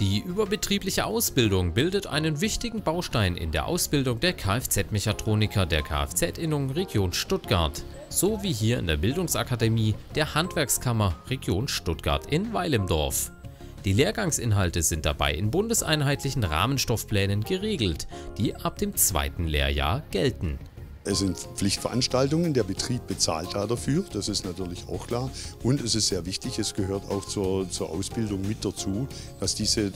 Die überbetriebliche Ausbildung bildet einen wichtigen Baustein in der Ausbildung der Kfz-Mechatroniker der Kfz-Innung Region Stuttgart, so wie hier in der Bildungsakademie der Handwerkskammer Region Stuttgart in Weilimdorf. Die Lehrgangsinhalte sind dabei in bundeseinheitlichen Rahmenstoffplänen geregelt, die ab dem 2. Lehrjahr gelten. Es sind Pflichtveranstaltungen, der Betrieb bezahlt da dafür, das ist natürlich auch klar. Und es ist sehr wichtig, es gehört auch zur Ausbildung mit dazu, dass diese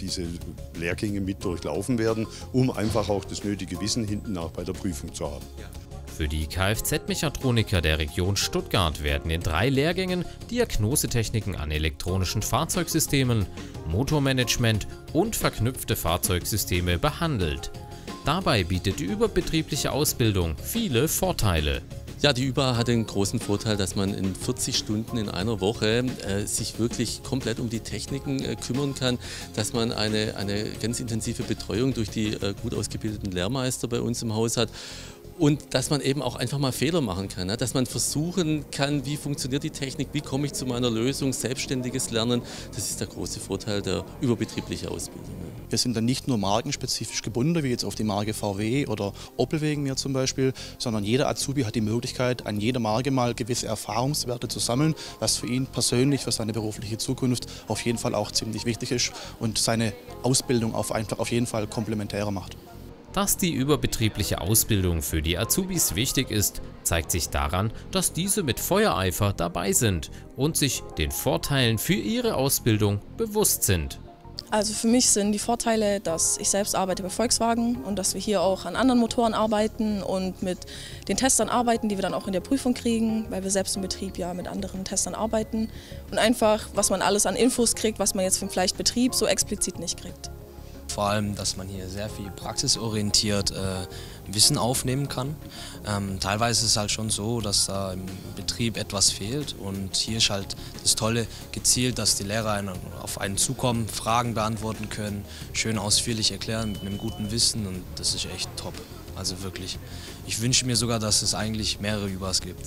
Lehrgänge mit durchlaufen werden, um einfach auch das nötige Wissen hinten nach bei der Prüfung zu haben. Für die Kfz-Mechatroniker der Region Stuttgart werden in 3 Lehrgängen Diagnosetechniken an elektronischen Fahrzeugsystemen, Motormanagement und verknüpfte Fahrzeugsysteme behandelt. Dabei bietet die überbetriebliche Ausbildung viele Vorteile. Ja, die ÜBA hat den großen Vorteil, dass man in 40 Stunden in einer Woche sich wirklich komplett um die Techniken kümmern kann, dass man eine ganz intensive Betreuung durch die gut ausgebildeten Lehrmeister bei uns im Haus hat. Und dass man eben auch einfach mal Fehler machen kann, dass man versuchen kann, wie funktioniert die Technik, wie komme ich zu meiner Lösung, selbstständiges Lernen. Das ist der große Vorteil der überbetrieblichen Ausbildung. Wir sind dann nicht nur markenspezifisch gebunden, wie jetzt auf die Marke VW oder Opel wegen mir zum Beispiel, sondern jeder Azubi hat die Möglichkeit, an jeder Marke mal gewisse Erfahrungswerte zu sammeln, was für ihn persönlich, für seine berufliche Zukunft auf jeden Fall auch ziemlich wichtig ist und seine Ausbildung auf jeden Fall komplementärer macht. Dass die überbetriebliche Ausbildung für die Azubis wichtig ist, zeigt sich daran, dass diese mit Feuereifer dabei sind und sich den Vorteilen für ihre Ausbildung bewusst sind. Also für mich sind die Vorteile, dass ich selbst arbeite bei Volkswagen und dass wir hier auch an anderen Motoren arbeiten und mit den Testern arbeiten, die wir dann auch in der Prüfung kriegen, weil wir selbst im Betrieb ja mit anderen Testern arbeiten und einfach, was man alles an Infos kriegt, was man jetzt vom vielleicht Betrieb so explizit nicht kriegt. Vor allem, dass man hier sehr viel praxisorientiert Wissen aufnehmen kann. Teilweise ist es halt schon so, dass da im Betrieb etwas fehlt und hier ist halt das Tolle gezielt, dass die Lehrer auf einen zukommen, Fragen beantworten können, schön ausführlich erklären mit einem guten Wissen und das ist echt top. Also wirklich, ich wünsche mir sogar, dass es eigentlich mehrere ÜBAs gibt.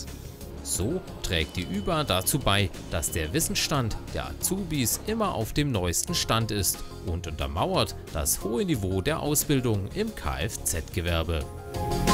So trägt die ÜBA dazu bei, dass der Wissensstand der Azubis immer auf dem neuesten Stand ist und untermauert das hohe Niveau der Ausbildung im Kfz-Gewerbe.